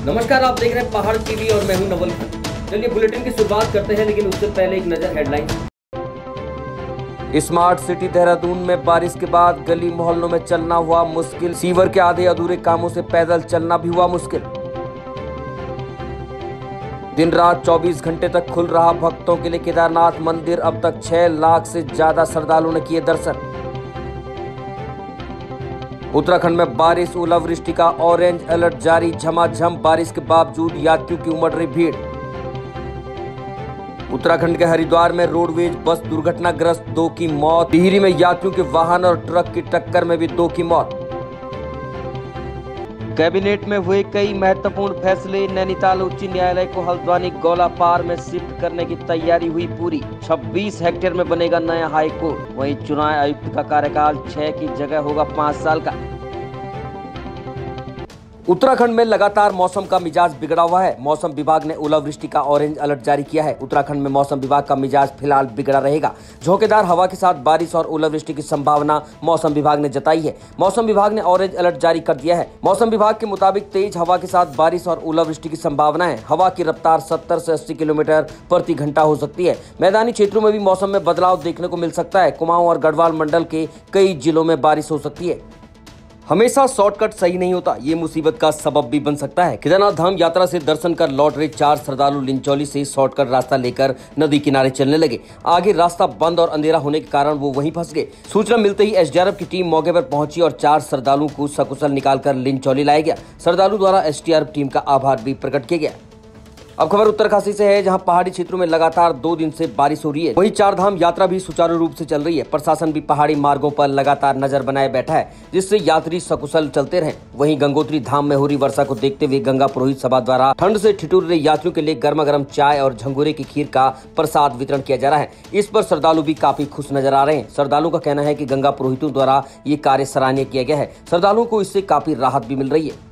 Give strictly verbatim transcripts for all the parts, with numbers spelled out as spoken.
नमस्कार, आप देख रहे हैं पहाड़ टीवी और मैं हूं नवल खान। चलिए बुलेटिन की शुरुआत करते हैं, लेकिन उससे पहले एक नजर हेडलाइन। स्मार्ट सिटी देहरादून में बारिश के बाद गली मोहल्लों में चलना हुआ मुश्किल। सीवर के आधे अधूरे कामों से पैदल चलना भी हुआ मुश्किल। दिन रात चौबीस घंटे तक खुल रहा भक्तों के लिए केदारनाथ मंदिर। अब तक छह लाख से ज्यादा श्रद्धालुओं ने किए दर्शन। उत्तराखंड में बारिश, ओलावृष्टि का ऑरेंज अलर्ट जारी। झमाझम बारिश के बावजूद यात्रियों की उमड़ रही भीड़। उत्तराखंड के हरिद्वार में रोडवेज बस दुर्घटनाग्रस्त, दो की मौत। टिहरी में यात्रियों के वाहन और ट्रक की टक्कर में भी दो की मौत। कैबिनेट में हुए कई महत्वपूर्ण फैसले। नैनीताल उच्च न्यायालय को हल्द्वानी गौलापार में शिफ्ट करने की तैयारी हुई पूरी। छब्बीस हेक्टेयर में बनेगा नया हाई कोर्ट। वहीं चुनाव आयुक्त का कार्यकाल छह की जगह होगा पाँच साल का। उत्तराखंड में लगातार मौसम का मिजाज बिगड़ा हुआ है। मौसम विभाग ने ओलावृष्टि का ऑरेंज अलर्ट जारी किया है। उत्तराखंड में मौसम विभाग का मिजाज फिलहाल बिगड़ा रहेगा। झोंकेदार हवा के साथ बारिश और ओलावृष्टि की संभावना मौसम विभाग ने जताई है। मौसम विभाग ने ऑरेंज अलर्ट जारी कर दिया है। मौसम विभाग के मुताबिक तेज हवा के साथ बारिश और ओलावृष्टि की संभावना है। हवा की रफ्तार सत्तर से अस्सी किलोमीटर प्रति घंटा हो सकती है। मैदानी क्षेत्रों में भी मौसम में बदलाव देखने को मिल सकता है। कुमाऊं और गढ़वाल मंडल के कई जिलों में बारिश हो सकती है। हमेशा शॉर्टकट सही नहीं होता, ये मुसीबत का सबब भी बन सकता है। केदारनाथ धाम यात्रा से दर्शन कर लौट रहे चार श्रद्धालु लिंचौली से शॉर्टकट रास्ता लेकर नदी किनारे चलने लगे। आगे रास्ता बंद और अंधेरा होने के कारण वो वहीं फंस गए। सूचना मिलते ही एसडीआरएफ की टीम मौके पर पहुंची और चार श्रद्धालुओं को सकुशल निकालकर लिंचौली लाया गया। श्रद्धालु द्वारा एसडीआरएफ टीम का आभार भी प्रकट किया गया। अब खबर उत्तरकाशी से है, जहां पहाड़ी क्षेत्रों में लगातार दो दिन से बारिश हो रही है। वहीं चार धाम यात्रा भी सुचारू रूप से चल रही है। प्रशासन भी पहाड़ी मार्गों पर लगातार नजर बनाए बैठा है, जिससे यात्री सकुशल चलते रहें। वहीं गंगोत्री धाम में हो रही वर्षा को देखते हुए गंगा पुरोहित सभा द्वारा ठंड से ठिठुर रहे यात्रियों के लिए गर्मा गर्म चाय और झंगोरे की खीर का प्रसाद वितरण किया जा रहा है। इस पर श्रद्धालु भी काफी खुश नजर आ रहे हैं। श्रद्धालुओं का कहना है कि गंगा पुरोहितों द्वारा ये कार्य सराहनीय किया गया है। श्रद्धालुओं को इससे काफी राहत भी मिल रही है।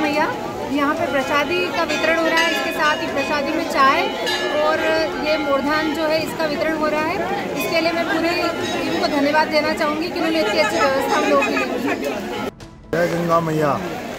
यहाँ पे प्रसादी का वितरण हो रहा है, इसके साथ ही प्रसादी में चाय और ये मोरधान जो है इसका वितरण हो रहा है। इसके लिए मैं पूरे टीम को धन्यवाद देना चाहूँगी कि उन्होंने इतनी अच्छी व्यवस्था हम लोगों के लिए की। जय गंगा मैया।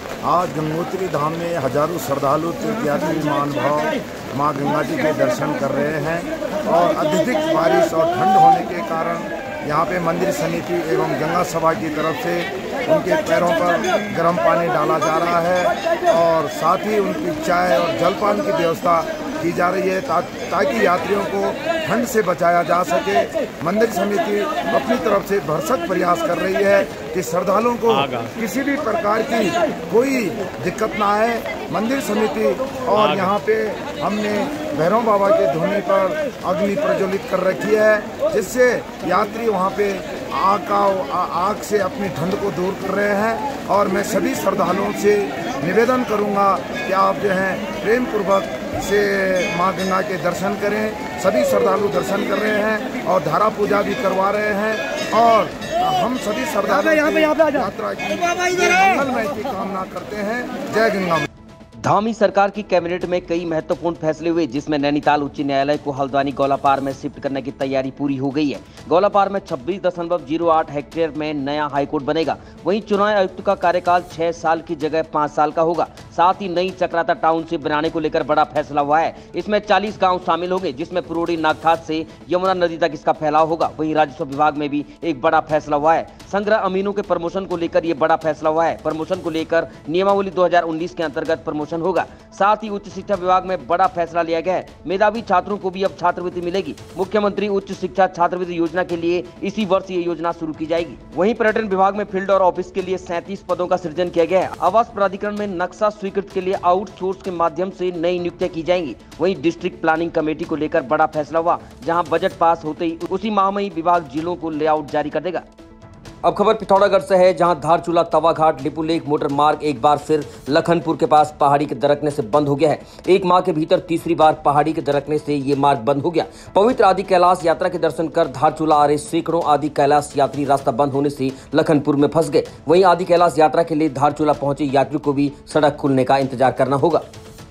आज गंगोत्री धाम में हजारों श्रद्धालु तीर्थयात्री महानुभाव माँ गंगा जी के दर्शन कर रहे हैं और अत्यधिक बारिश और ठंड होने के कारण यहाँ पे मंदिर समिति एवं गंगा सभा की तरफ से उनके पैरों पर गर्म पानी डाला जा रहा है और साथ ही उनकी चाय और जलपान की व्यवस्था की जा रही है ता, ताकि यात्रियों को ठंड से बचाया जा सके। मंदिर समिति अपनी तरफ से भरसक प्रयास कर रही है कि श्रद्धालुओं को किसी भी प्रकार की कोई दिक्कत ना आए। मंदिर समिति और यहाँ पे हमने भैरव बाबा के धुनी पर अग्नि प्रज्वलित कर रखी है, जिससे यात्री वहाँ पे आग का आग से अपनी ठंड को दूर कर रहे हैं। और मैं सभी श्रद्धालुओं से निवेदन करूँगा कि आप जो हैं प्रेम पूर्वक से माँ गंगा के दर्शन करें। सभी श्रद्धालु दर्शन कर रहे हैं और धारा पूजा भी करवा रहे हैं और हम सभी श्रद्धालु यात्रा की मंगलमय की कामना करते हैं। जय गंगा। धामी सरकार की कैबिनेट में कई महत्वपूर्ण फैसले हुए, जिसमें नैनीताल उच्च न्यायालय को हल्द्वानी गौलापार में शिफ्ट करने की तैयारी पूरी हो गई है। गौलापार में छब्बीस दशमलव जीरो आठ हेक्टेयर में नया हाईकोर्ट बनेगा। वहीं चुनाव आयुक्त का कार्यकाल छह साल की जगह पाँच साल का होगा। साथ ही नई चक्राता टाउनशिप बनाने को लेकर बड़ा फैसला हुआ है। इसमें चालीस गाँव शामिल होंगे, जिसमें पुरोड़ी नागठाट से यमुना नदी तक इसका फैलाव होगा। वहीं राजस्व विभाग में भी एक बड़ा फैसला हुआ है। संग्रह अमीनों के प्रमोशन को लेकर ये बड़ा फैसला हुआ है। प्रमोशन को लेकर नियमावली दो हजार उन्नीस के अंतर्गत प्रमोशन होगा। साथ ही उच्च शिक्षा विभाग में बड़ा फैसला लिया गया है। मेधावी छात्रों को भी अब छात्रवृत्ति मिलेगी। मुख्यमंत्री उच्च शिक्षा छात्रवृत्ति योजना के लिए इसी वर्ष ये योजना शुरू की जाएगी। वहीं पर्यटन विभाग में फील्ड और ऑफिस के लिए सैंतीस पदों का सृजन किया गया है। आवास प्राधिकरण में नक्शा स्वीकृत के लिए आउटसोर्स के माध्यम से नई नियुक्तियां की जाएंगी। वहीं डिस्ट्रिक्ट प्लानिंग कमेटी को लेकर बड़ा फैसला हुआ, जहाँ बजट पास होते ही उसी माह में ही विभाग जिलों को लेआउट जारी कर देगा। अब खबर पिथौरागढ़ से है, जहां धारचूला तवाघाट लिपुलेख मोटर मार्ग एक बार फिर लखनपुर के पास पहाड़ी के दरकने से बंद हो गया है। एक माह के भीतर तीसरी बार पहाड़ी के दरकने से ये मार्ग बंद हो गया। पवित्र आदि कैलाश यात्रा के दर्शन कर धारचूला आ रहे सैकड़ों आदि कैलाश यात्री रास्ता बंद होने से लखनपुर में फंस गए। वहीं आदि कैलाश यात्रा के लिए धारचूला पहुंचे यात्रियों को भी सड़क खुलने का इंतजार करना होगा।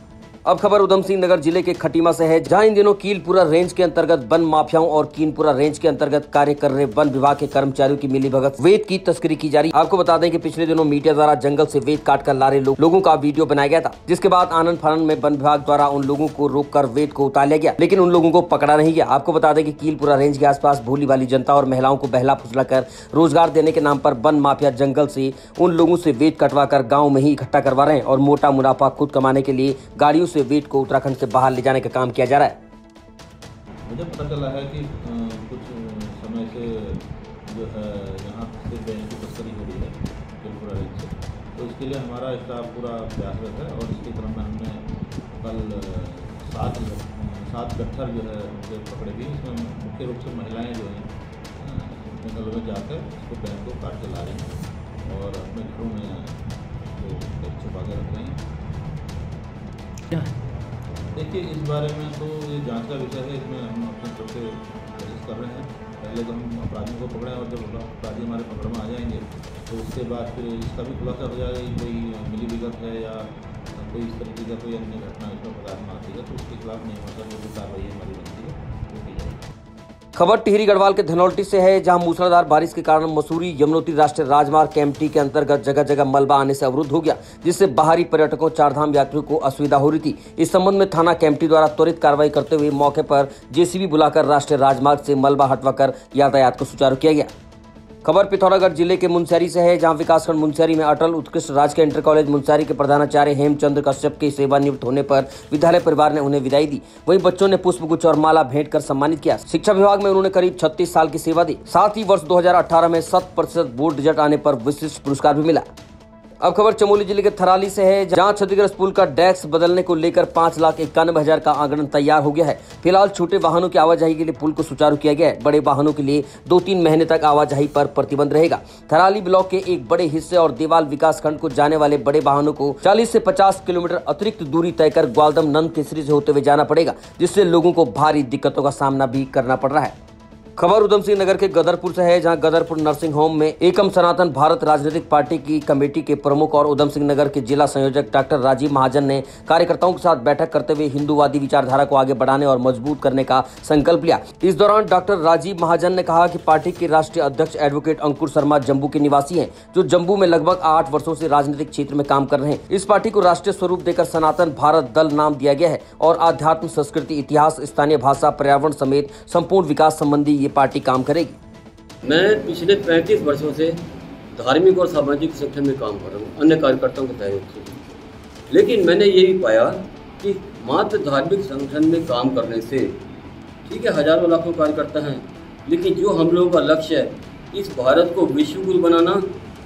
अब खबर उधम सिंह नगर जिले के खटीमा से है, जहां इन दिनों कीलपुरा रेंज के अंतर्गत वन माफियाओं और कीनपुरा रेंज के अंतर्गत कार्य कर रहे वन विभाग के कर्मचारियों की मिलीभगत वेद की तस्करी की जा रही। आपको बता दें कि पिछले दिनों मीडिया द्वारा जंगल से वेद काट कर ला रहे लो, लोगों का वीडियो बनाया गया था, जिसके बाद आनंद फानंद में वन विभाग द्वारा उन लोगों को रोककर वेद को उतार लिया गया, लेकिन उन लोगों को पकड़ा नहीं गया। आपको बता दें कि कीलपुरा रेंज के आसपास भोली वाली जनता और महिलाओं को बहला फुसला कर रोजगार देने के नाम पर वन माफिया जंगल से उन लोगों से वेद कटवा कर गाँव में ही इकट्ठा करवा रहे हैं और मोटा मुनाफा खुद कमाने के लिए गाड़ियों से वेद को उत्तराखंड से बाहर ले जाने का काम किया जा रहा है। मुझे पता चला है कि आ, कुछ समय से जो है यहाँ से बैंक की तस्करी हो रही है कीलपुरा रेंज से, तो इसके लिए हमारा स्टाफ पूरा प्रयासरत है और इसके क्रम में हमने कल सात सात गट्ठर जो है उनके पकड़े गए। इसमें मुख्य रूप से महिलाएं जो हैं जंगलों में जाकर इसको बैंक को काट के ला रही हैं और अपने घरों में वो छुपा के रख रही हैं। देखिए, इस बारे में तो ये जांच का विषय है, इसमें हम अपनी तरफ से कोशिश कर रहे हैं। पहले तो हम अपराधियों को पकड़ें और जब अपराधी हमारे पकड़ में आ जाएंगे तो उसके बाद फिर इसका भी खुलासा हो जाएगा कि कोई मिली भगत है या कोई इस तरीके का कोई अन्य घटना इसमें पदार्थ में आती है तो उसके खिलाफ नहीं होता, जो भी कार्रवाई हमारी बनती है वो की जाएगी। खबर टिहरी गढ़वाल के धनौल्टी से है, जहां मूसलाधार बारिश के कारण मसूरी यमुनोत्री राष्ट्रीय राजमार्ग केएमटी के अंतर्गत जगह जगह मलबा आने से अवरुद्ध हो गया, जिससे बाहरी पर्यटकों चारधाम यात्रियों को असुविधा हो रही थी। इस संबंध में थाना केएमटी द्वारा त्वरित कार्रवाई करते हुए मौके पर जेसीबी बुलाकर राष्ट्रीय राजमार्ग से मलबा हटवाकर यातायात को सुचारू किया गया। खबर पिथौरागढ़ जिले के मुनस्यारी से है, जहां विकासखंड मुनस्यारी में अटल उत्कृष्ट राजकीय इंटर कॉलेज मुनस्यारी के प्रधानाचार्य हेमचंद्र कश्यप के सेवानिवृत्त होने पर विद्यालय परिवार ने उन्हें विदाई दी। वहीं बच्चों ने पुष्पगुच्छ और माला भेंट कर सम्मानित किया। शिक्षा विभाग में उन्होंने करीब छत्तीस साल की सेवा दी। साथ ही वर्ष दो हजार अठारह में शत प्रतिशत बोर्ड रिजल्ट आने पर विशिष्ट पुरस्कार भी मिला। अब खबर चमोली जिले के थराली से है, जहां क्षतिग्रस्त पुल का डेस्क बदलने को लेकर पाँच लाख इक्यानवे हजार का आंकड़न तैयार हो गया है। फिलहाल छोटे वाहनों की आवाजाही के लिए पुल को सुचारू किया गया है। बड़े वाहनों के लिए दो तीन महीने तक आवाजाही पर प्रतिबंध रहेगा। थराली ब्लॉक के एक बड़े हिस्से और देवाल विकास खंड को जाने वाले बड़े वाहनों को चालीस से पचास किलोमीटर अतिरिक्त दूरी तय कर ग्वालदम नंद केसरी से होते हुए जाना पड़ेगा, जिससे लोगों को भारी दिक्कतों का सामना भी करना पड़ रहा है। खबर उधम सिंह नगर के गदरपुर से है, जहां गदरपुर नर्सिंग होम में एकम सनातन भारत राजनीतिक पार्टी की कमेटी के प्रमुख और उधम सिंह नगर के जिला संयोजक डॉक्टर राजीव महाजन ने कार्यकर्ताओं के साथ बैठक करते हुए हिंदूवादी विचारधारा को आगे बढ़ाने और मजबूत करने का संकल्प लिया। इस दौरान डॉक्टर राजीव महाजन ने कहा कि पार्टी के राष्ट्रीय अध्यक्ष एडवोकेट अंकुर शर्मा जम्मू के निवासी है, जो जम्मू में लगभग आठ वर्षों से राजनीतिक क्षेत्र में काम कर रहे हैं। इस पार्टी को राष्ट्रीय स्वरूप देकर सनातन भारत दल नाम दिया गया है और आध्यात्म, संस्कृति, इतिहास, स्थानीय भाषा, पर्यावरण समेत संपूर्ण विकास संबंधी ये पार्टी काम करेगी। मैं पिछले पैंतीस वर्षों से धार्मिक और सामाजिक संगठन में काम कर रहा हूँ, अन्य कार्यकर्ताओं के सहयोग से। लेकिन मैंने ये भी पाया कि मात्र धार्मिक संगठन में काम करने से, ठीक है, हजारों लाखों कार्यकर्ता हैं, लेकिन जो हम लोगों का लक्ष्य है इस भारत को विश्व गुरु बनाना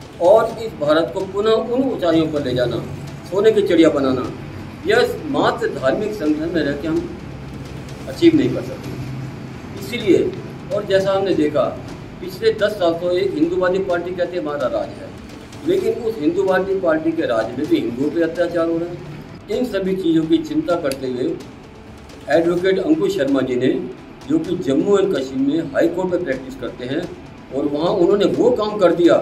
और इस भारत को पुनः उन ऊंचाइयों पर ले जाना, सोने की चिड़िया बनाना, यह मात्र धार्मिक संगठन में रह के हम अचीव नहीं कर सकते। इसीलिए, और जैसा हमने देखा पिछले दस साल तो एक हिंदूवादी पार्टी कहते हैं हमारा राज है, लेकिन उस हिंदूवादी पार्टी के राज में भी हिंदुओं पर अत्याचार हो रहा है। इन सभी चीज़ों की चिंता करते हुए एडवोकेट अंकुर शर्मा जी ने, जो कि जम्मू एंड कश्मीर में हाई कोर्ट में प्रैक्टिस करते हैं, और वहाँ उन्होंने वो काम कर दिया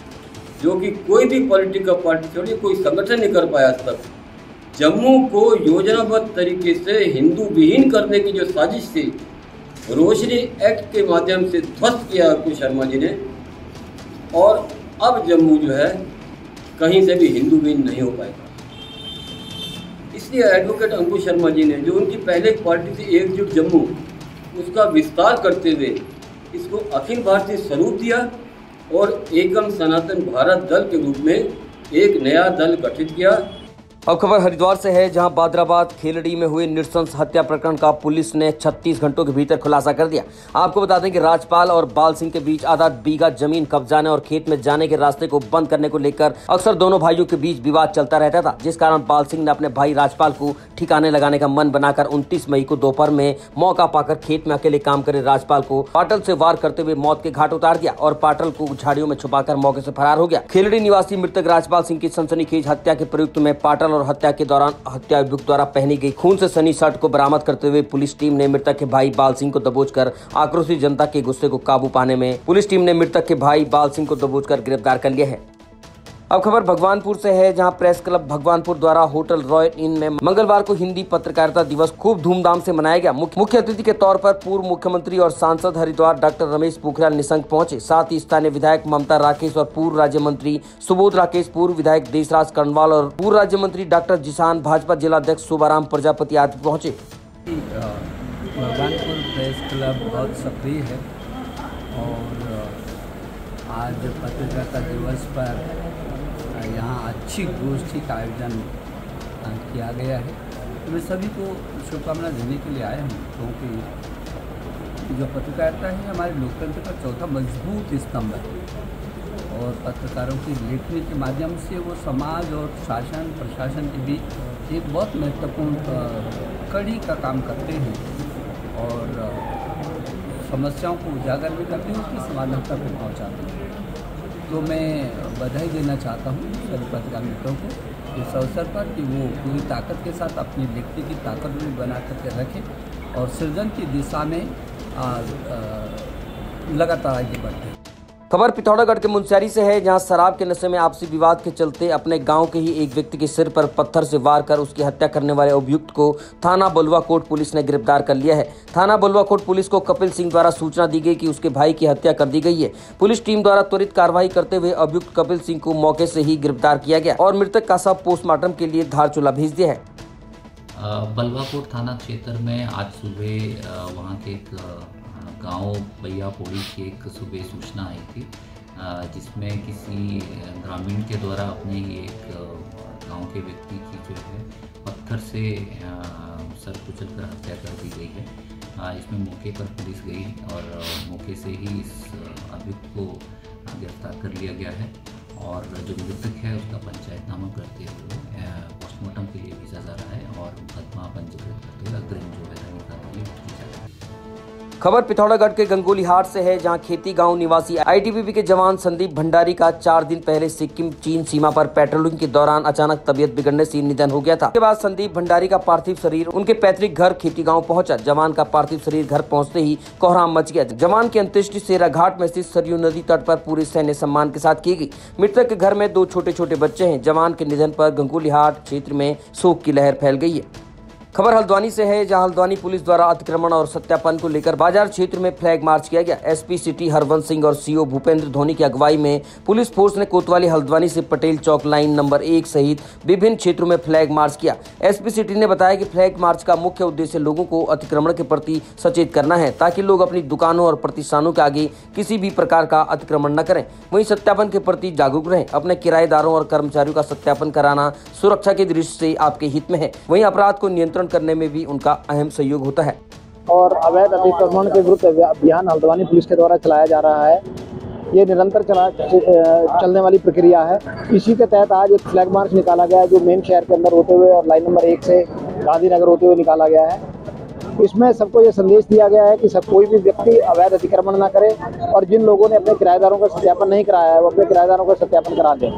जो कि कोई भी पॉलिटिकल पार्टी छोड़िए कोई संगठन नहीं कर पाया आज तक। जम्मू को योजनाबद्ध तरीके से हिंदू विहीन करने की जो साजिश थी, रोशनी एक्ट के माध्यम से ध्वस्त किया अंकुर शर्मा जी ने, और अब जम्मू जो है कहीं से भी हिंदू विहीन नहीं हो पाएगा। इसलिए एडवोकेट अंकुर शर्मा जी ने, जो उनकी पहले पार्टी थी एकजुट जम्मू, उसका विस्तार करते हुए इसको अखिल भारतीय स्वरूप दिया और एकम सनातन भारत दल के रूप में एक नया दल गठित किया। अब खबर हरिद्वार से है, जहां बादराबाद खेलड़ी में हुए नृशंस हत्या प्रकरण का पुलिस ने छत्तीस घंटों के भीतर खुलासा कर दिया। आपको बता दें कि राजपाल और बाल सिंह के बीच आधा बीघा जमीन कब्जाने और खेत में जाने के रास्ते को बंद करने को लेकर अक्सर दोनों भाइयों के बीच विवाद चलता रहता था, जिस कारण बाल सिंह ने अपने भाई राजपाल को ठिकाने लगाने का मन बनाकर उनतीस मई को दोपहर में मौका पाकर खेत में अकेले काम करे राजपाल को पाटल से वार करते हुए मौत के घाट उतार दिया और पाटल को झाड़ियों में छुपाकर मौके से फरार हो गया। खेलड़ी निवासी मृतक राजपाल सिंह की सनसनीखेज हत्या के प्रयुक्त में पाटल और हत्या के दौरान हत्या अभियुक्त द्वारा पहनी गई खून से सनी शर्ट को बरामद करते हुए पुलिस टीम ने मृतक के भाई बाल सिंह को दबोचकर आक्रोशित जनता के गुस्से को काबू पाने में पुलिस टीम ने मृतक के भाई बाल सिंह को दबोचकर गिरफ्तार कर लिया है। अब खबर भगवानपुर से है, जहां प्रेस क्लब भगवानपुर द्वारा होटल रॉयल इन में मंगलवार को हिंदी पत्रकारिता दिवस खूब धूमधाम से मनाया गया। मुख्य अतिथि के तौर पर पूर्व मुख्यमंत्री और सांसद हरिद्वार डॉक्टर रमेश पोखरियाल निशंक पहुंचे। साथ ही स्थानीय विधायक ममता राकेश और पूर्व राज्य मंत्री सुबोध राकेश, पूर्व विधायक देशराज कर्णवाल और पूर्व राज्य मंत्री डॉक्टर जिसान, भाजपा जिलाध्यक्ष शोभाराम प्रजापति आदि पहुँचे। भगवानपुर प्रेस क्लब बहुत सक्रिय है और आज पत्रकारिता दिवस पर यहाँ अच्छी गोष्ठी का आयोजन किया गया है। तो मैं सभी को शुभकामना देने के लिए आया हूँ, क्योंकि जो पत्रकारिता है हमारे लोकतंत्र का चौथा मजबूत स्तंभ है और पत्रकारों की लेखनी के माध्यम से वो समाज और शासन प्रशासन के बीच एक बहुत महत्वपूर्ण कड़ी का काम करते हैं और समस्याओं को उजागर भी करते हैं, उसकी समाधान तक पहुँचाते हैं। तो मैं बधाई देना चाहता हूँ सभी पत्रकार मित्रों को इस अवसर पर कि वो पूरी ताकत के साथ अपनी लिखने की ताकत भी बना करके रखें और सृजन की दिशा में आ, आ, लगातार आगे बढ़ें। खबर पिथौरागढ़ के मुनस्यारी से है, जहां शराब के नशे में आपसी विवाद के चलते अपने गांव के ही एक व्यक्ति के सिर पर पत्थर से वार कर उसकी हत्या करने वाले अभियुक्त को थाना बलुआ कोट पुलिस ने गिरफ्तार कर लिया है। थाना बलुआ कोट पुलिस को कपिल सिंह द्वारा सूचना दी गई कि उसके भाई की हत्या कर दी गई है। पुलिस टीम द्वारा त्वरित कार्रवाई करते हुए अभियुक्त कपिल सिंह को मौके से ही गिरफ्तार किया गया और मृतक का शव पोस्टमार्टम के लिए धारचूला भेज दिया है। बलुआ कोट थाना क्षेत्र में आज सुबह वहाँ के एक गांव भैया पौड़ी की एक सुबह सूचना आई थी, जिसमें किसी ग्रामीण के द्वारा अपने ही एक गांव के व्यक्ति की जो है पत्थर से सर कुचल कर हत्या कर दी गई है। इसमें मौके पर पुलिस गई और मौके से ही इस अभियुक्त को गिरफ्तार कर लिया गया है और जो मृतक है उसका पंचायतनामा करते हुए पोस्टमार्टम के लिए भेजा जा रहा है और मुकदमा पंजीकृत करते हुए अग्रिम जो वैधानिक कार्रवाई की जा रही है। खबर पिथौरागढ़ के गंगोली हाट से है, जहां खेती गांव निवासी आईटीबीपी के जवान संदीप भंडारी का चार दिन पहले सिक्किम चीन सीमा पर पेट्रोलिंग के दौरान अचानक तबीयत बिगड़ने से निधन हो गया था। इसके बाद संदीप भंडारी का पार्थिव शरीर उनके पैतृक घर खेती गांव पहुंचा। जवान का पार्थिव शरीर घर पहुंचते ही कोहराम मच गया। जवान की अंत्येष्टि सेरा घाट में स्थित सरयू नदी तट पर पूरे सैन्य सम्मान के साथ की गई। मृतक के घर में दो छोटे छोटे बच्चे हैं। जवान के निधन पर गंगोली हाट क्षेत्र में शोक की लहर फैल गई है। खबर हल्द्वानी से है, जहां हल्द्वानी पुलिस द्वारा अतिक्रमण और सत्यापन को लेकर बाजार क्षेत्र में फ्लैग मार्च किया गया। एसपी सिटी हरवंश सिंह और सीओ भूपेंद्र धोनी की अगुवाई में पुलिस फोर्स ने कोतवाली हल्द्वानी से पटेल चौक लाइन नंबर एक सहित विभिन्न क्षेत्रों में फ्लैग मार्च किया। एसपी सिटी ने बताया कि फ्लैग मार्च का मुख्य उद्देश्य लोगों को अतिक्रमण के प्रति सचेत करना है, ताकि लोग अपनी दुकानों और प्रतिष्ठानों के आगे किसी भी प्रकार का अतिक्रमण न करें। वहीं सत्यापन के प्रति जागरूक रहें। अपने किराएदारों और कर्मचारियों का सत्यापन कराना सुरक्षा की दृष्टि से आपके हित में है। वहीं अपराध को नियंत्रण करने में भी का अहम सहयोग होता है। और अवैध अतिक्रमण के विरुद्ध अभियान हल्द्वानी पुलिस के द्वारा चलाया जा रहा है। ये निरंतर चला चलने वाली प्रक्रिया है। इसी के तहत आज एक फ्लैग मार्च निकाला गया है, जो मेन शहर के अंदर होते हुए और लाइन नंबर एक से गांधीनगर होते हुए निकाला गया है। इसमें सबको ये संदेश दिया गया है कि सब कोई भी व्यक्ति अवैध अतिक्रमण ना करे और जिन लोगों ने अपने किराएदारों का सत्यापन नहीं कराया है वो अपने किराएदारों का सत्यापन करा दें।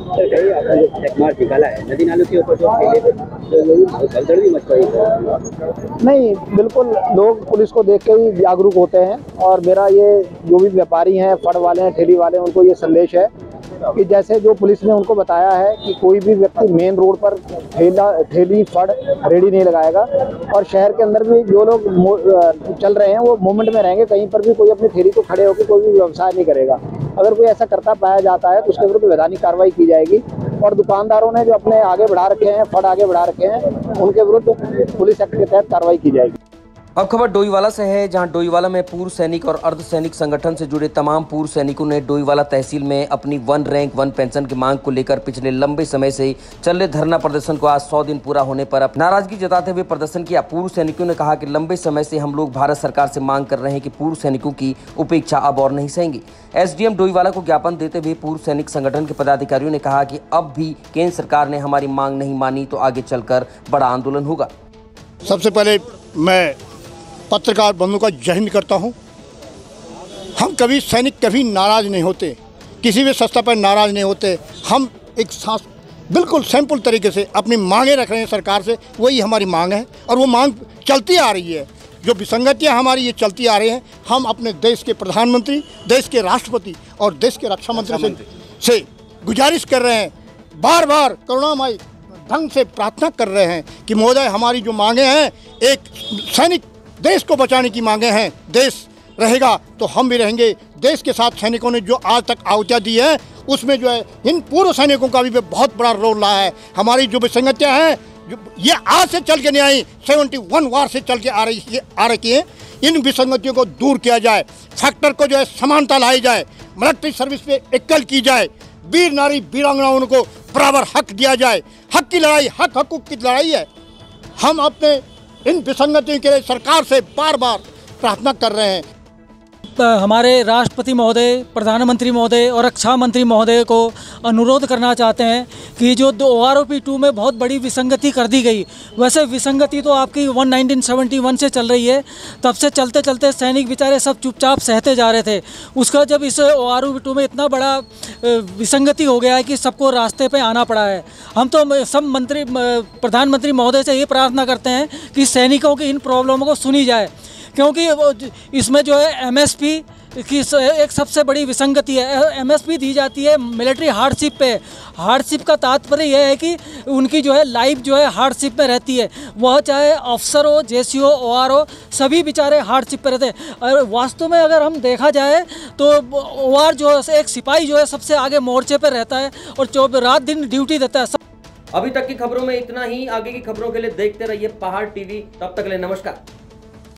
निकाला है नदी नालों के ऊपर नहीं, बिल्कुल लोग पुलिस को देख के ही जागरूक होते हैं और मेरा ये जो भी व्यापारी हैं, फड़ वाले हैं, ठेली वाले हैं, उनको ये संदेश है कि जैसे जो पुलिस ने उनको बताया है कि कोई भी व्यक्ति मेन रोड पर ठेला ठेली फड़ रेडी नहीं लगाएगा और शहर के अंदर भी जो लोग चल रहे हैं वो मूवमेंट में रहेंगे। कहीं पर भी कोई अपनी ठेली को खड़े होकर कोई भी व्यवसाय नहीं करेगा। अगर कोई ऐसा करता पाया जाता है तो उसके विरुद्ध वैधानिक कार्रवाई की जाएगी और दुकानदारों ने जो अपने आगे बढ़ा रखे हैं, फड़ आगे बढ़ा रखे हैं, उनके विरुद्ध पुलिस एक्ट के तहत कार्रवाई की जाएगी। अब खबर डोईवाला से है, जहां डोईवाला में पूर्व सैनिक और अर्ध सैनिक संगठन से जुड़े तमाम पूर्व सैनिकों ने डोईवाला तहसील में अपनी वन रैंक वन पेंशन की मांग को लेकर पिछले लंबे समय से चल रहे धरना प्रदर्शन को आज सौ दिन पूरा होने पर नाराजगी जताते हुए प्रदर्शन किया। पूर्व सैनिकों ने कहा कि लंबे समय से हम लोग भारत सरकार से मांग कर रहे हैं कि पूर्व सैनिकों की उपेक्षा अब और नहीं सहेंगे। एसडीएम डोईवाला को ज्ञापन देते हुए पूर्व सैनिक संगठन के पदाधिकारियों ने कहा कि अब भी केंद्र सरकार ने हमारी मांग नहीं मानी तो आगे चलकर बड़ा आंदोलन होगा। सबसे पहले मैं पत्रकार बंधु का जय हिंद करता हूं। हम कभी सैनिक कभी नाराज़ नहीं होते, किसी भी संस्था पर नाराज़ नहीं होते। हम एक सांस बिल्कुल सिंपल तरीके से अपनी मांगें रख रहे हैं सरकार से, वही हमारी मांग है और वो मांग चलती आ रही है। जो विसंगतियां हमारी ये चलती आ रही हैं, हम अपने देश के प्रधानमंत्री, देश के राष्ट्रपति और देश के रक्षा मंत्री से, से गुजारिश कर रहे हैं, बार बार करुणामय ढंग से प्रार्थना कर रहे हैं कि महोदय हमारी जो मांगे हैं, एक सैनिक देश को बचाने की मांगे हैं, देश रहेगा तो हम भी रहेंगे। देश के साथ सैनिकों ने जो आज तक आहुतियाँ दी है उसमें जो है इन पूर्व सैनिकों का भी बहुत बड़ा रोल रहा है। हमारी जो विसंगतियाँ हैं जो ये आज से चल के नहीं आई, सेवेंटी वन वार से चल के आ रही आ रही है, इन विसंगतियों को दूर किया जाए, फैक्टर को जो है समानता लाई जाए, मिलिट्री सर्विस पे एकल की जाए, वीर नारी वीरांगनाओं को बराबर हक दिया जाए। हक की लड़ाई हक हकूक की लड़ाई है। हम अपने इन विसंगतियों के लिए सरकार से बार बार प्रार्थना कर रहे हैं। हमारे राष्ट्रपति महोदय, प्रधानमंत्री महोदय और रक्षा मंत्री महोदय को अनुरोध करना चाहते हैं कि जो दो O R O P two में बहुत बड़ी विसंगति कर दी गई, वैसे विसंगति तो आपकी वन नाइनटीन सेवेंटी वन से चल रही है, तब से चलते चलते सैनिक बेचारे सब चुपचाप सहते जा रहे थे। उसका जब इस O R O P two में इतना बड़ा विसंगति हो गया है कि सबको रास्ते पे आना पड़ा है। हम तो सब मंत्री प्रधानमंत्री महोदय से ये प्रार्थना करते हैं कि सैनिकों की इन प्रॉब्लमों को सुनी जाए, क्योंकि इसमें जो है एम एस पी की एक सबसे बड़ी विसंगति है। एम एस पी दी जाती है मिलिट्री हार्डशिप पे। हार्डशिप का तात्पर्य यह है कि उनकी जो है लाइफ जो है हार्डशिप में रहती है, वह चाहे अफसर हो, जे सी हो, ओ आर हो, सभी बेचारे हार्डशिप पे रहते हैं। और वास्तव में अगर हम देखा जाए तो ओ आर जो है एक सिपाही जो है सबसे आगे मोर्चे पर रहता है और चौबीस रात दिन ड्यूटी देता है। अभी तक की खबरों में इतना ही। आगे की खबरों के लिए देखते रहिए पहाड़ टीवी। तब तक के लिए नमस्कार।